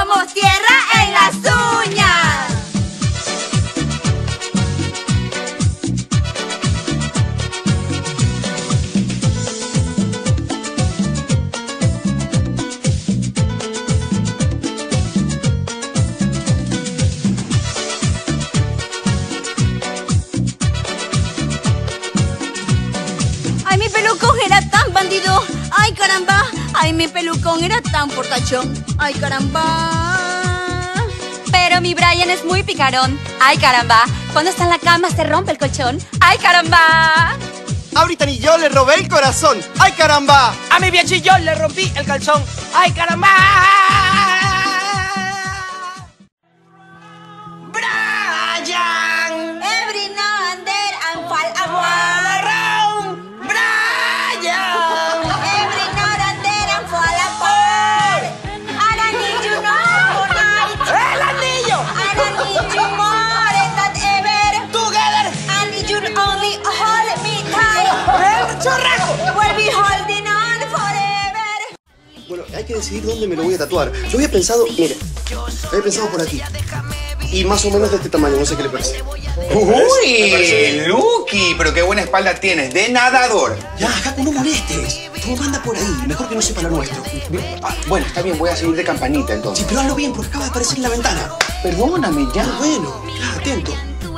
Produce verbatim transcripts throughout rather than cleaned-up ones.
Somos tierra en las uñas. Ay, mi pelucón era tan bandido. Ay, caramba. Ay, mi pelucón era tan portachón. Ay, caramba. Pero mi Brian es muy picarón. Ay, caramba. Cuando está en la cama se rompe el colchón. Ay, caramba. Ahorita ni yo le robé el corazón. ¡Ay, caramba! A mi viechi yo le rompí el calzón. ¡Ay, caramba! Brian. Every now and then I'm fall apart. Brian. Every now and then I'm fall apart. And I need you now tonight. ¡El anillo! And I need you more than ever. Together. I need you only hold me tight. ¡El chorraco! We'll be holding on forever. Bueno, hay que decidir dónde me lo voy a tatuar. Yo había pensado, mire, había pensado por aquí. Y más o menos de este tamaño, no sé qué le parece. ¡Uy! Lucky, pero qué buena espalda tienes, de nadador. Ya, Jaco, no molestes. Todo manda por ahí. Mejor que no sepa lo nuestro. Ah, bueno, está bien, voy a seguir de campanita entonces. Sí, pero hazlo bien porque acaba de aparecer en la ventana. Perdóname, ya. Ah, bueno, ya, atento.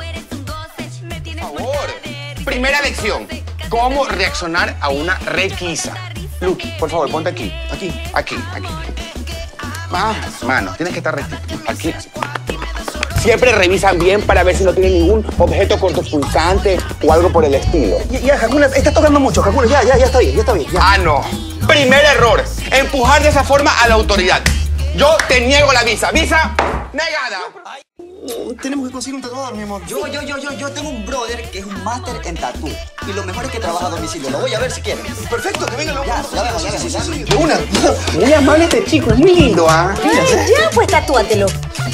Por favor. Primera lección. ¿Cómo reaccionar a una requisa? Lucky, por favor, ponte aquí. Aquí. Aquí, aquí. Más, manos, tienes que estar rectito. Aquí. Siempre revisan bien para ver si no tienen ningún objeto cortopulsante o algo por el estilo. Ya, ya, Hakuna, estás tocando mucho, Hakuna. Ya, ya, ya está bien, ya está bien. Ya. Ah, no. Primer error. Empujar de esa forma a la autoridad. Yo te niego la visa. Visa negada. No, tenemos que conseguir un tatuador, mi amor. Yo, yo, yo, yo, yo tengo un brother que es un máster en tatú. Y lo mejor es que trabaja a domicilio. Lo voy a ver si quieren. Perfecto, que venga luego. Ya, ya vemos, ya Sí, sí, vemos, sí, sí. De una. Muy amable este chico, es muy lindo, ¿ah? Ya, pues tatúatelo.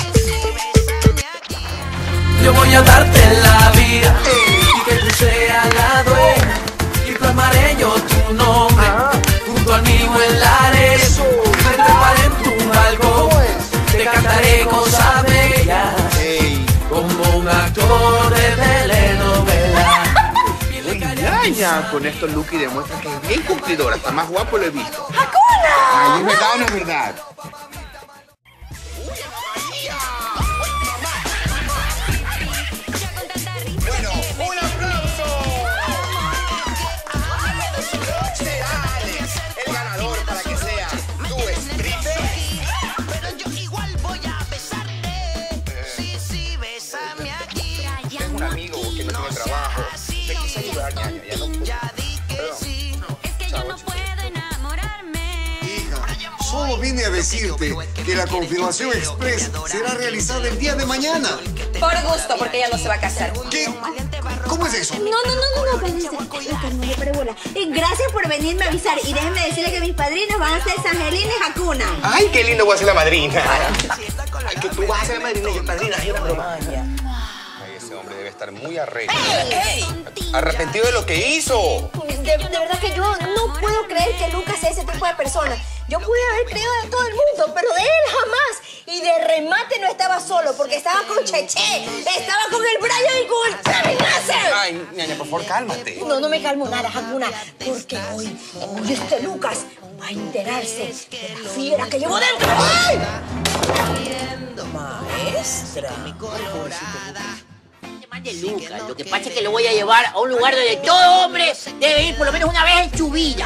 Yo voy a darte la vida y que tú seas la dueña y plasmaré yo tu nombre junto al mío en la arena. Me treparé en tu balcón, te cantaré cosas bellas como un actor de telenovela. Engaña. Con esto Lucky demuestra que es bien cumplidor, hasta más guapo lo he visto. ¡Hakuna! Ay, ¿es verdad o no es verdad? Bueno, un aplauso. Será Alex el ganador para que sea tu stripper. Pero yo igual voy a besarte. Sí, sí, bésame aquí. Tengo un amigo que no tiene trabajo. Te quise ayudar, ñaña, ya no puedo. Perdón. Es que yo no puedo enamorarme. Hija, solo vine a decirte que la confirmación express será realizada el día de mañana. Por gusto, porque ella no se va a casar. ¿Qué? ¿Cómo es eso? No, no, no, no, no, no, pero bola. Gracias por venirme a avisar y déjenme decirle que mis padrinos van a ser Sangelina y Hakuna. Ay, qué lindo voy a ser la madrina. Ay, que tú vas a ser la madrina y yo padrina. Ay, una broma. Ay, ese hombre debe estar muy arrepentido. Arrepentido de lo que hizo. De, de verdad que yo no puedo creer que Lucas sea ese tipo de persona. Yo pude haber creído de todo el mundo, pero de él jamás. Y de remate no estaba solo, porque estaba con Cheche, estaba con el Brian y con el Terry Nasser. Ay, ñaña, por favor, cálmate. No, no me calmo nada, Hakuna, porque hoy, hoy este Lucas va a enterarse de la fiera que llevó dentro. ¡Ay! Maestra. De Lucas. Lo que pasa es que lo voy a llevar a un lugar donde todo hombre debe ir por lo menos una vez en su vida.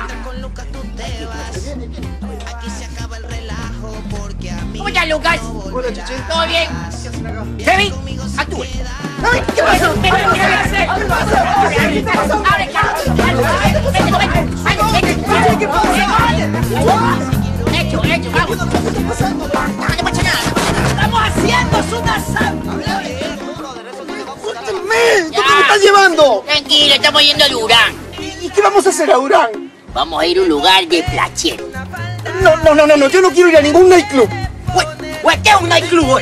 ¿Cómo estás, Lucas? Hola, Cheche. ¿Todo bien? Kevin, actúe. Ay, ¿qué pasó? Ven, ven, ven, ven. Abre, Carlos. Abre, Carlos. Vete, vete. Vete, ¿qué pasa? Hecho, hecho, vamos. No te pasa nada. Estamos haciendo una santa. ¡Suéltame! ¿Dónde me estás llevando? Tranquilo, estamos yendo a Durán. ¿Y qué vamos a hacer a Durán? Vamos a ir a un lugar de placer. No, no, no, no, no, yo no quiero ir a ningún nightclub. Güey, ¿qué es un nightclub, güey?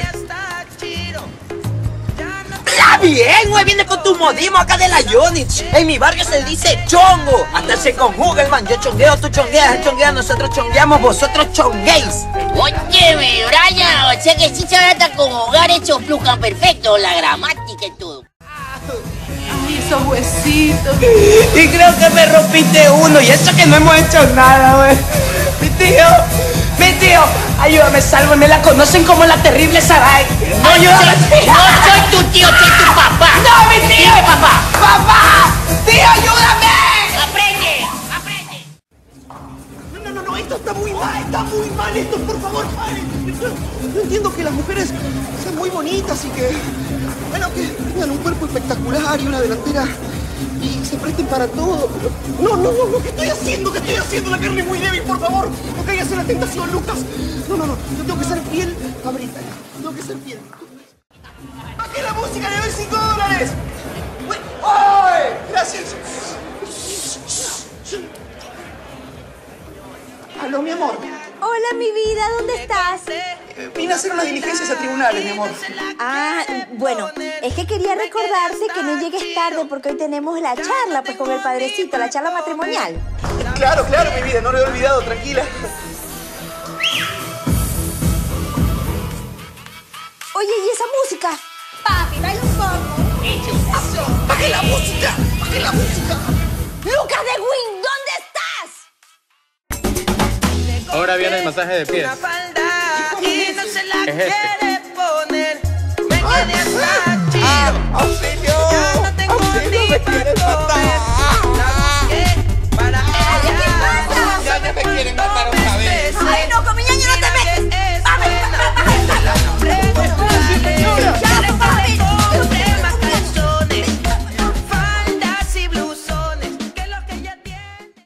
¡Está bien, güey! Viene con tu modismo acá de la Yonich. En mi barrio se dice chongo. Hasta se conjuga el man. Yo chongueo, tú chongueas, él chonguea, nosotros chongueamos, vosotros chonguéis. Óyeme, Brian, o sea que sí se trata con hogar hecho perfecto, la gramática y todo. Ay, esos huesitos. Y creo que me rompiste uno, y eso que no hemos hecho nada, güey. Mi tío, mi tío, ayúdame, sálvame, la conocen como la terrible Sarai. No, ayúdame. No soy tu tío, soy tu papá. No, mi tío. Dime, papá. Papá, tío, ayúdame. Aprende, aprende. No, no, no, esto está muy mal, está muy mal esto, por favor, pare. Yo entiendo que las mujeres sean muy bonitas y que, bueno, que tengan un cuerpo espectacular y una delantera y se presten para todo. Pero no, no, no, no, ¿qué estoy haciendo? ¿Qué estoy haciendo? La carne es muy débil, por favor. No caigas en la tentación, Lucas. No, no, no, yo tengo que ser fiel a Brittany. Tengo que ser fiel. ¡Bajé la música! ¡Le doy cinco dólares! ¡Ay! Gracias. Aló, mi amor. Hola, mi vida, ¿dónde estás? Eh, vine a hacer unas diligencias a tribunales, mi amor. Ah, bueno, es que quería recordarte que no llegues tarde porque hoy tenemos la charla pues con el padrecito, la charla matrimonial. Claro, claro, mi vida, no lo he olvidado, tranquila. Oye, ¿y esa música? Papi, baila un poco. ¡Baje la música! ¡Baje la música! ¡Lucas de Wing, ¿dónde estás? Ahora viene el masaje de pies. Y no se la Es este. quiere poner. Me quedé hasta chido. ¡Auxilio! Ya no tengo ¡Auxilio, ni me para quieres comer. matar!